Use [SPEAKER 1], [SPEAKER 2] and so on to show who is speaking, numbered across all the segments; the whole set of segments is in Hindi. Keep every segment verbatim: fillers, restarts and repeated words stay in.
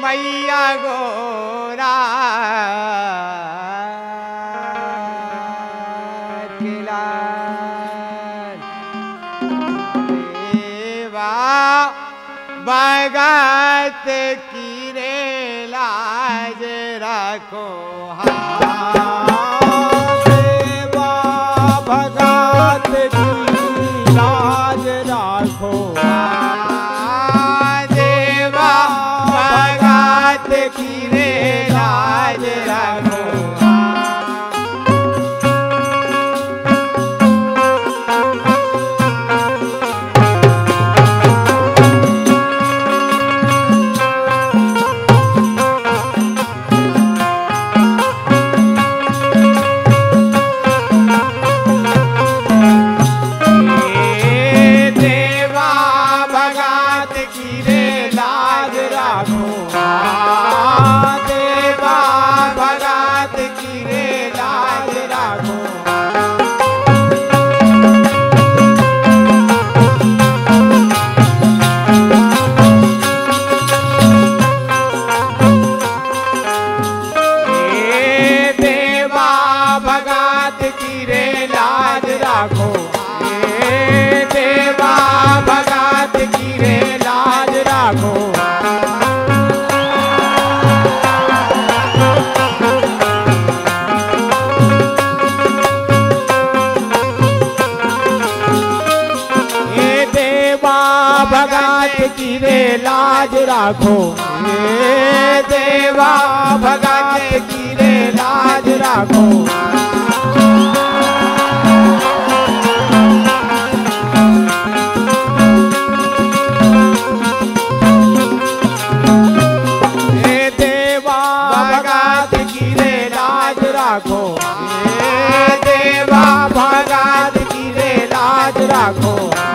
[SPEAKER 1] मैया गोरा के लाल देवा भगत की रे लाज रखो
[SPEAKER 2] देवा भगत की लाज राखो
[SPEAKER 1] देवा भगत की रे लाज रखो
[SPEAKER 2] की रे लाज राखो ये देवा भगत की रे लाज राखो ये देवा भगत की रे लाज राखो ये देवा भगत की रे लाज राखो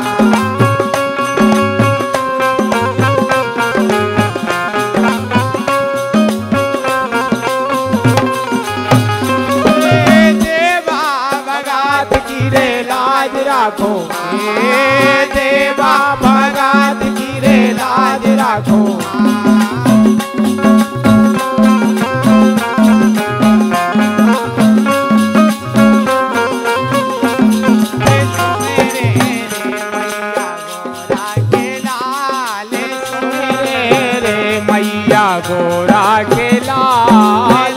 [SPEAKER 2] राखो ये देवा भगत की रे लाज राखो मैया गोरा के लाल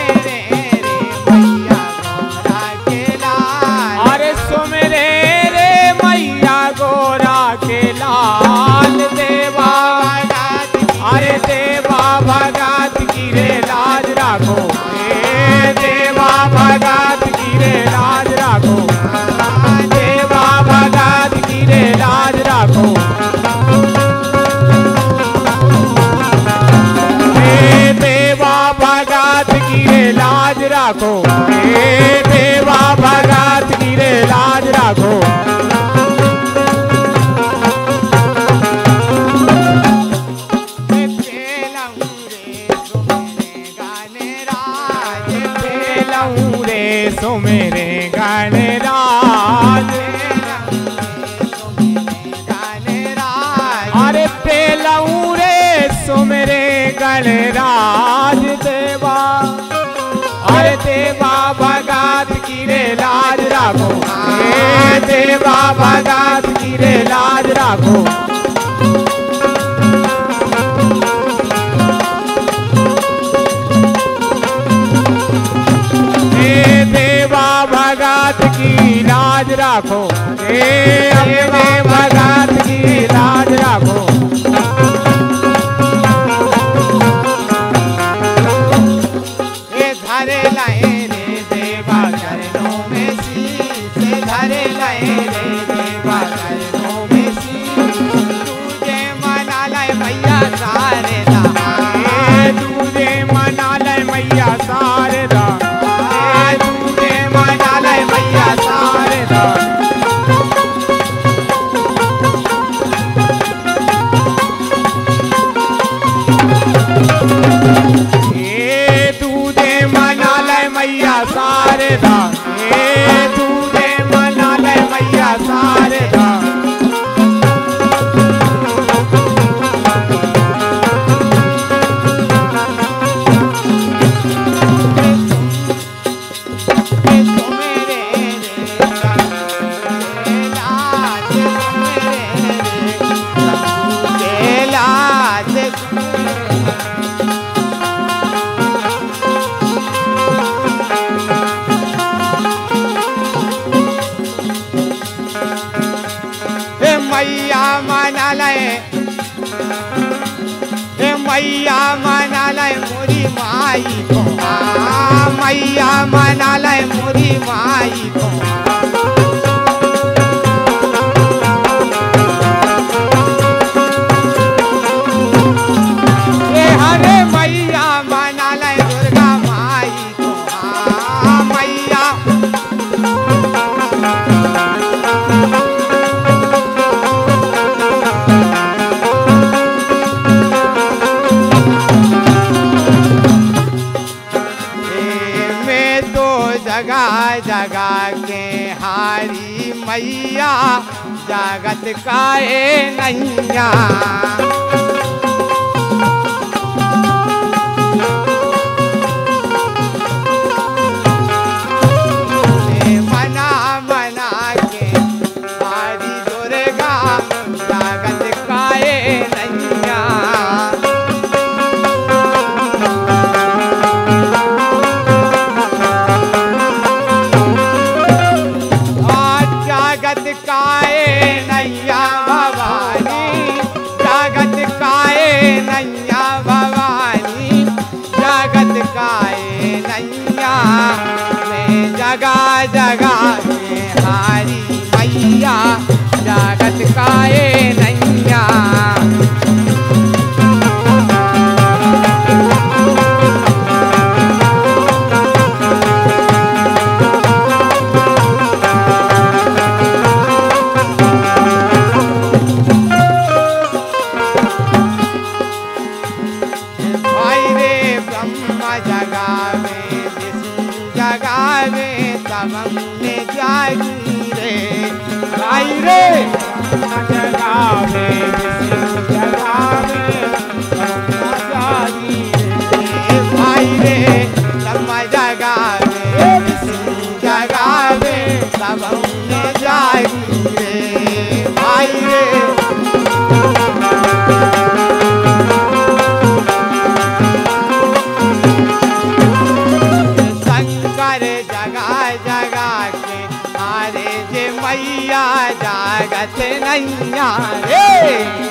[SPEAKER 2] लाल देवा अरे देवा भगत की रे लाज राखो हे देवा भगत की रे लाज राखो देवा भगत की रे लाज राखो हे देवा भगत की रे लाज राखो हे देवा भगत की रे लाज राखो सो मेरे गाने राज अरे पेलाऊं रे सो मेरे गाने राज देवा अरे देवा भगत की रे लाज राखो हे देवा भगत की रे लाज राखो भगत की लाज राखो हे अपने भगत की लाज राखो ये धरे लाए रे देवा चरणों में शीश धरे लाए रे देवा चरणों में शीश तुझे मना लाए मैया सारे दा तुझे मना लाए मैया सारे दा मैया सारे दा मैया मना ले, हे मैया मना ले मोरी माई को, आ मैया मना ले मोरी माई को। ए हरे मैया मना ले दुर्गा माई को, आ मैया जगा जगा के हारी मैया जागत काए नैया। मना मना के हारी दुर्गा जागत काए नैया। जागत काए नैया भवानी, जागत काए नैया भवानी, जागत काए नैया। मैं जगा जगा के हारी मैया जागत काए नैया। जगावे विष्णु जगावे तब हमने जागी रे, भाई रे जगावे विष्णु जगावे तब जागी रे, भाई रे तब जगावे विष्णु जगावे तब हमने जागी रे, भाई रे। मैया जागत नैया रे,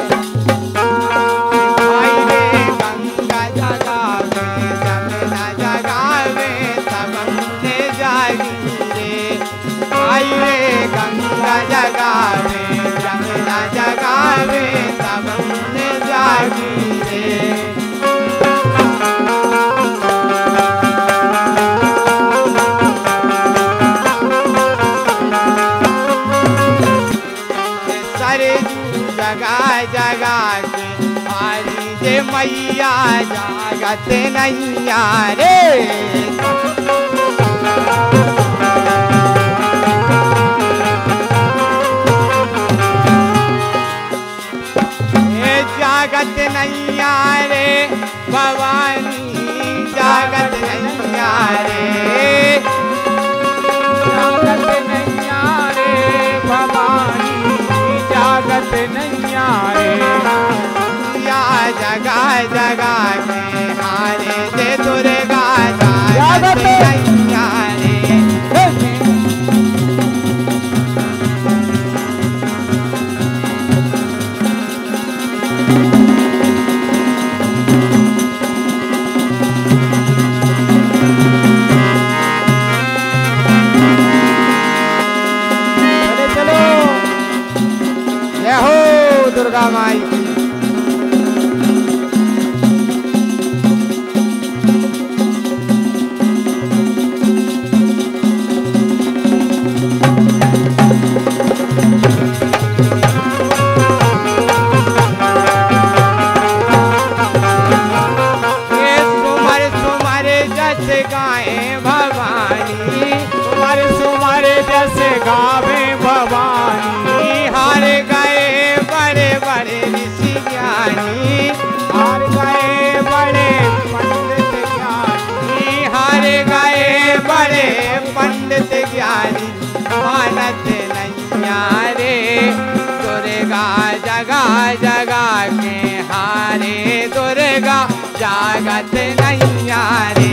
[SPEAKER 2] भाई रे गंगा जगावे जमुना जगावे तब हमने जागी रे, भाई रे गंगा जगावे जमुना जगावे तब हमने जागी रे। जगा जगा के हारी जे मैया जागत नैया रे। जागत नैया रे भवानी, जागत नैया रे, जागत नैया रे भवानी, जागत नैया रे। या जगा जगा के हारे जे दुर्गा जागत नैया रे। दुर्गा माई की सुमर सुमर जस गाए भवानी, सुमर सुमर जस गावे भवानी। हार गए बड़े बड़े ऋषि ज्ञानी, हार गए बड़े पंडित ज्ञानी, हार गए बड़े पंडित ज्ञानी। मानत नैया रे दुर्गा जगा जगा के हारे दुर्गा जागत नैया रे।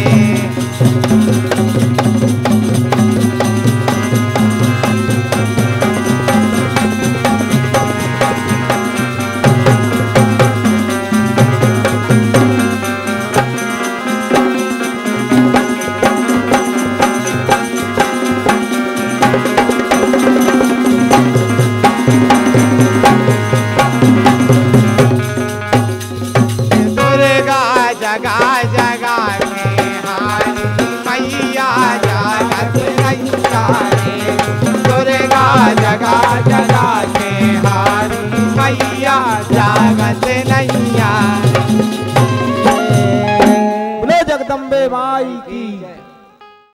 [SPEAKER 2] जागत नैया।
[SPEAKER 3] बोलो जगदम्बे माई की।